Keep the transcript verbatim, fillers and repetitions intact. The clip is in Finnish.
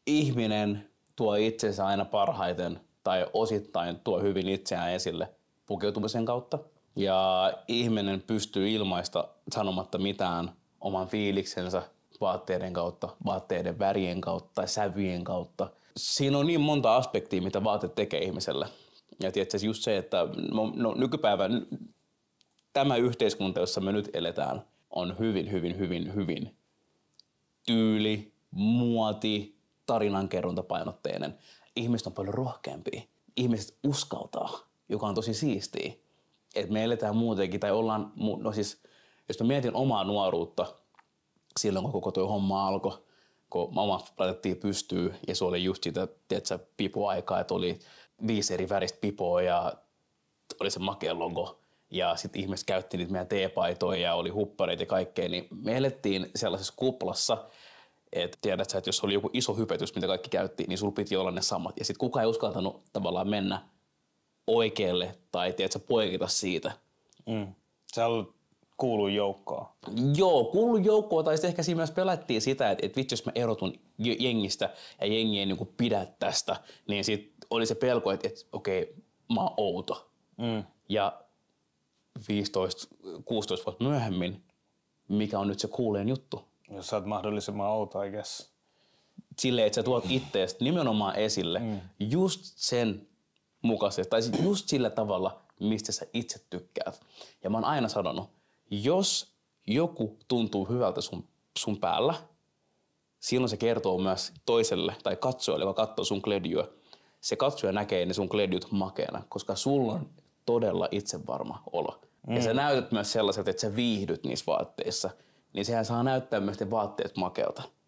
ihminen tuo itsensä aina parhaiten tai osittain tuo hyvin itseään esille pukeutumisen kautta. Ja ihminen pystyy ilmaista sanomatta mitään oman fiiliksensä vaatteiden kautta, vaatteiden värien kautta tai sävyjen kautta. Siinä on niin monta aspektia, mitä vaatteet tekee ihmiselle. Ja tietysti just se, että no, no, nykypäivän tämä yhteiskunta, jossa me nyt eletään, on hyvin, hyvin, hyvin, hyvin tyyli, muoti, tarinankerrontapainotteinen. Ihmiset on paljon rohkeampia. Ihmiset uskaltaa, joka on tosi siistiä. Että me eletään muutenkin, tai ollaan, no siis, jos mä mietin omaa nuoruutta, silloin kun koko tuo homma alkoi, kun mama laitettiin pystyyn ja se oli just sitä, tiedätkö, pipoaikaa, että oli viisi eri väristä pipoa ja oli se makea logo. Ja sitten ihmiset käytti niitä meidän teepaitoja ja oli huppareita ja kaikkea, niin me elettiin sellaisessa kuplassa, että tiedätkö, että jos oli joku iso hypetys, mitä kaikki käytti, niin sulla piti olla ne samat. Ja sitten kukaan ei uskaltanut tavallaan mennä oikealle tai tiedätkö, poikita siitä. Mm. Sä kuuluu joukkoon. Joo, kuuluu joukkoon, tai sitten ehkä siinä myös pelättiin sitä, että, että vitsi, jos mä erotun jengistä ja jengi ei niin kuin pidä tästä, niin sitten oli se pelko, että, että okei, mä oon outo. Mm. Ja viisitoista kuusitoista vuotta myöhemmin, mikä on nyt se kuuleen juttu? Jos sä oot mahdollisimman outo, I guess. Silleen, että sä tuot itteestä nimenomaan esille mm. just sen mukaisesti, tai just sillä tavalla, mistä sä itse tykkäät. Ja mä oon aina sanonut, jos joku tuntuu hyvältä sun, sun päällä, silloin se kertoo myös toiselle tai katsojalle, joka katsoo sun kledjyä. Se katsoja näkee ne sun kledjyt makeana, koska sulla on todella itsevarma olo. Mm. Ja sä näytät myös sellaiset, että sä viihdyt niissä vaatteissa, niin sehän saa näyttää myös ne vaatteet makealta.